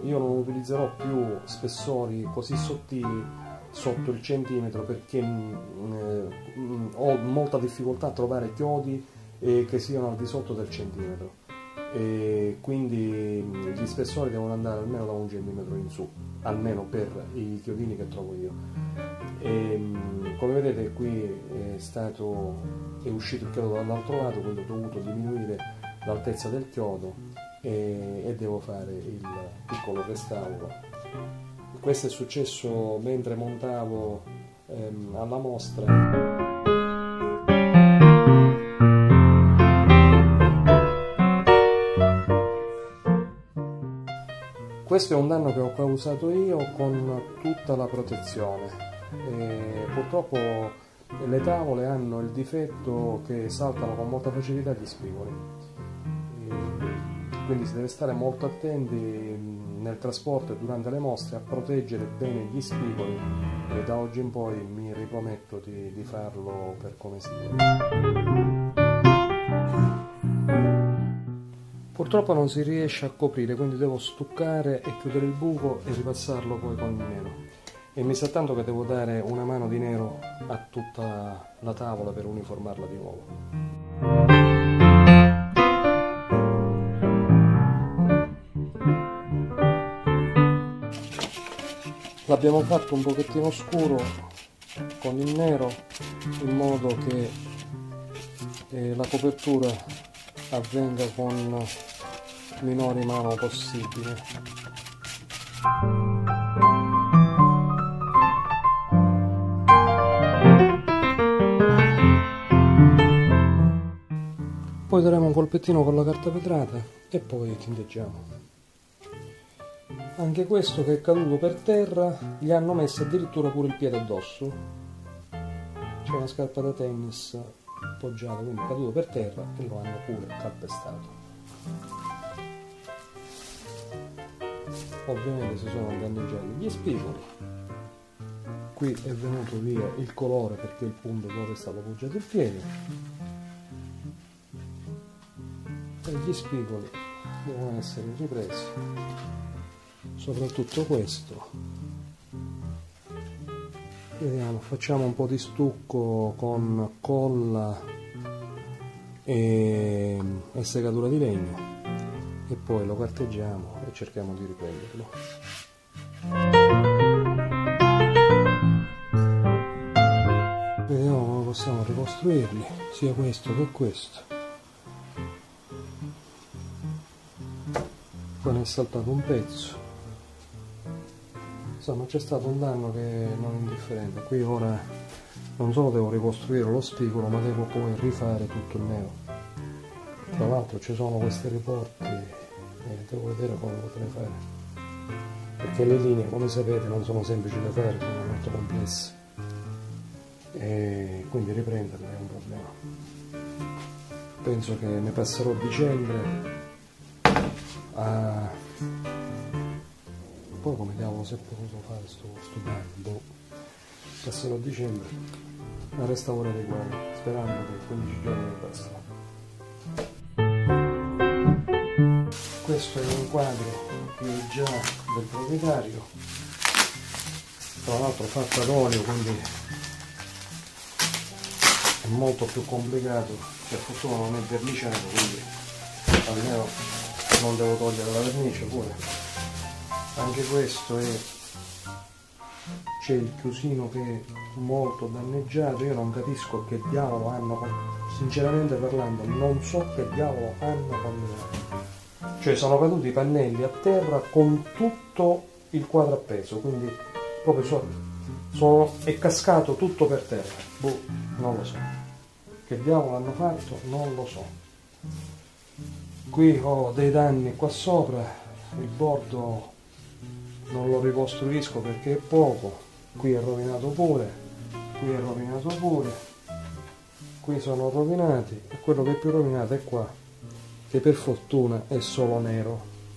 io non utilizzerò più spessori così sottili sotto il centimetro, perché ho molta difficoltà a trovare chiodi che siano al di sotto del centimetro, e quindi gli spessori devono andare almeno da 1 centimetro in su, almeno per i chiodini che trovo io. Come vedete qui è uscito il chiodo dall'altro lato, quindi ho dovuto diminuire l'altezza del chiodo e devo fare il piccolo restauro. Questo è successo mentre montavo alla mostra. Questo è un danno che ho causato io con tutta la protezione. Purtroppo le tavole hanno il difetto che saltano con molta facilità gli spigoli, quindi si deve stare molto attenti nel trasporto e durante le mostre a proteggere bene gli spigoli, e da oggi in poi mi riprometto di farlo per come si deve. Purtroppo non si riesce a coprire, quindi devo stuccare e chiudere il buco e ripassarlo poi con il nero. E mi sa tanto che devo dare una mano di nero a tutta la tavola per uniformarla di nuovo. L'abbiamo fatto un pochettino scuro con il nero, in modo che la copertura avvenga con minori mano possibile. Poi daremo un colpettino con la carta vetrata e poi tinteggiamo. Anche questo che è caduto per terra, gli hanno messo addirittura pure il piede addosso. C'è una scarpa da tennis appoggiata, quindi è caduto per terra e lo hanno pure calpestato. Ovviamente si sono danneggiati gli spigoli. Qui è venuto via il colore perché il punto dove è stato appoggiato il piede, e gli spigoli devono essere ripresi, soprattutto questo. Vediamo, facciamo un po' di stucco con colla e segatura di legno e poi lo carteggiamo e cerchiamo di riprenderlo. Vediamo come possiamo ricostruirli, sia questo che questo. Poi ne è saltato un pezzo. Insomma, c'è stato un danno che non è indifferente. Qui ora non solo devo ricostruire lo spigolo, ma devo poi rifare tutto il nero. Tra l'altro ci sono questi riporti e devo vedere come potrei fare, perché le linee, come sapete, non sono semplici da fare, sono molto complesse e quindi riprenderle è un problema. Penso che ne passerò dicembre a... Poi come diavolo si è potuto fare sto bagno? Passerò dicembre a restaurare i quadri, sperando che 15 giorni ne passino. Questo è un quadro che è già del proprietario, tra l'altro fatto ad olio, quindi è molto più complicato. Per fortuna non è verniciato, quindi almeno non devo togliere la vernice pure. Anche questo c'è il chiusino che è molto danneggiato. Io non capisco che diavolo hanno, sinceramente parlando, non so che diavolo hanno combinato. Cioè sono caduti i pannelli a terra con tutto il quadro appeso, quindi proprio è cascato tutto per terra. Boh, non lo so. Che diavolo hanno fatto? Non lo so. Qui ho dei danni qua sopra, il bordo non lo ricostruisco perché è poco, qui è rovinato pure, qui è rovinato pure, qui sono rovinati, e quello che è più rovinato è qua, che per fortuna è solo nero.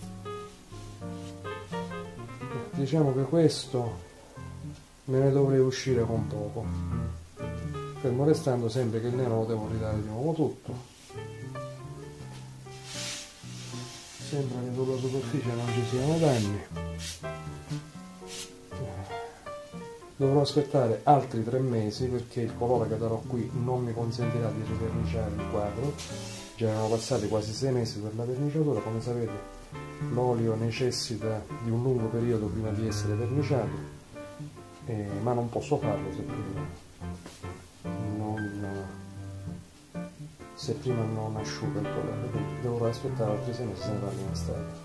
Diciamo che questo me ne dovrei uscire con poco, fermo restando sempre che il nero lo devo ridare di nuovo tutto. sembra che sulla superficie non ci siano danni. Dovrò aspettare altri 3 mesi perché il colore che darò qui non mi consentirà di riverniciare il quadro. Già erano passati quasi 6 mesi per la verniciatura, come sapete l'olio necessita di un lungo periodo prima di essere verniciato, ma non posso farlo se prima non asciuga il colore, quindi dovrò aspettare altri 6 mesi se ne parla in estate.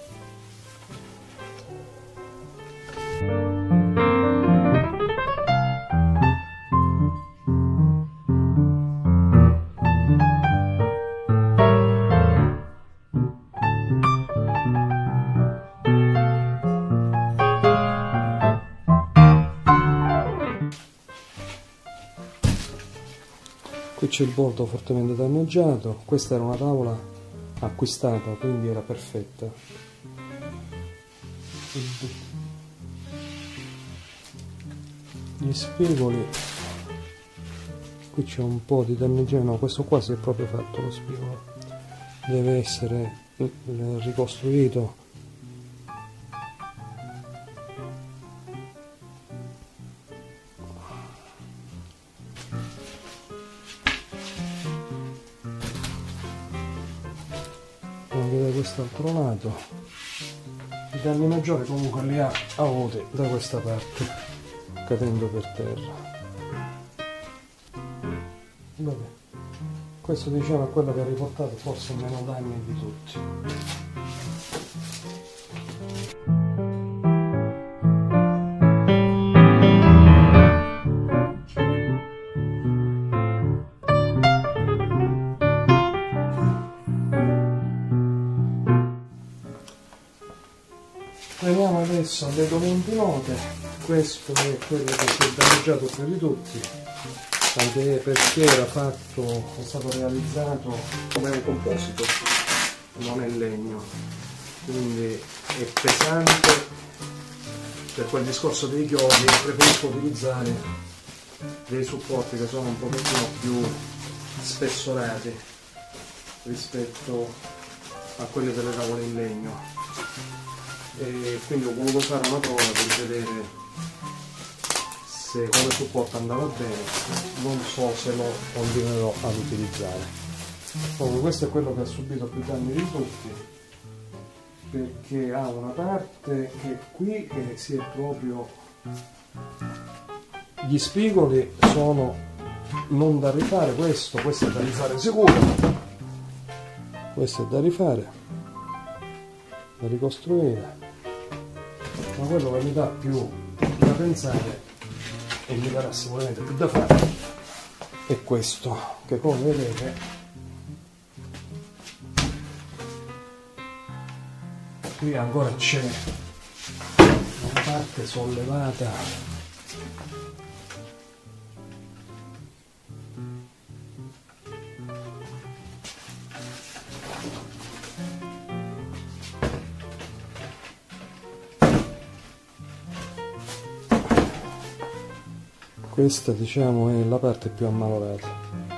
Qui c'è il bordo fortemente danneggiato, questa era una tavola acquistata, quindi era perfetta. Gli spigoli, qui c'è un po' di danneggiamento, no, questo qua si è proprio fatto lo spigolo, deve essere ricostruito. Anche da quest'altro lato i danni maggiori comunque li ha avuti da questa parte, cadendo per terra. Vabbè, questo diciamo è quello che ha riportato forse meno danni di tutti. Veniamo adesso alle documenti note. Questo è quello che si è danneggiato più di tutti, anche perché è stato realizzato come un composito, non è legno, quindi è pesante. Per quel discorso dei chiodi preferisco utilizzare dei supporti che sono un pochettino più spessorati rispetto a quelli delle tavole in legno. E quindi ho voluto fare una prova per vedere se come supporto andava bene, non so se lo continuerò ad utilizzare. Comunque questo è quello che ha subito più danni di tutti, perché ha una parte che qui si è proprio, gli spigoli sono non da rifare, questo è da rifare sicuro, questo è da rifare, da ricostruire. Ma quello che mi dà più da pensare e mi darà sicuramente più da fare è questo, che come vedete qui ancora c'è una parte sollevata . Questa diciamo è la parte più ammalorata.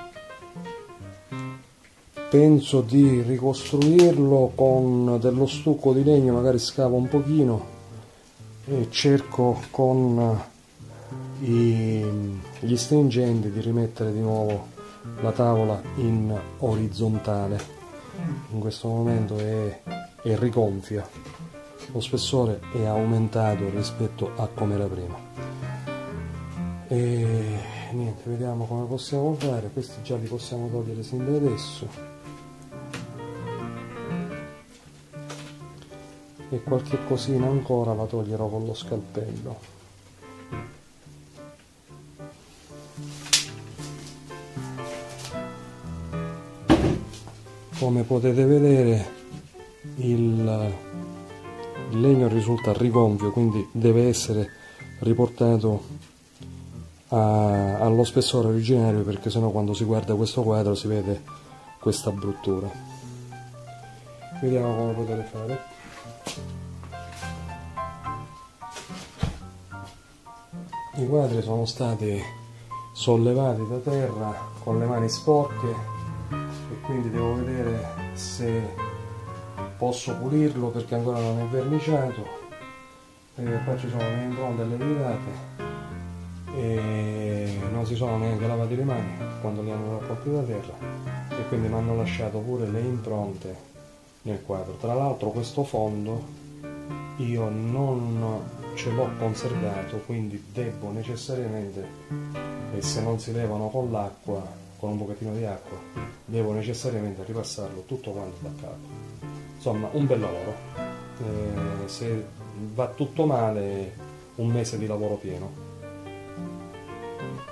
Penso di ricostruirlo con dello stucco di legno, magari scavo un pochino e cerco con gli stringenti di rimettere di nuovo la tavola in orizzontale. In questo momento è rigonfia, lo spessore è aumentato rispetto a come era prima. E niente, vediamo come possiamo fare. Questi già li possiamo togliere sin da adesso, e qualche cosina ancora la toglierò con lo scalpello. Come potete vedere il legno risulta rigonfio, quindi deve essere riportato allo spessore originario, perché sennò quando si guarda questo quadro si vede questa bruttura. Vediamo come potete fare. I quadri sono stati sollevati da terra con le mani sporche e quindi devo vedere se posso pulirlo perché ancora non è verniciato, qua ci sono le impronte e le virate e non si sono neanche lavati le mani quando li hanno raccolti da terra e quindi mi hanno lasciato pure le impronte nel quadro. Tra l'altro questo fondo io non ce l'ho conservato, quindi devo necessariamente, e se non si levano con l'acqua, con un pochettino di acqua, devo necessariamente ripassarlo tutto quanto da capo. Insomma, un bel lavoro. Se va tutto male, un mese di lavoro pieno.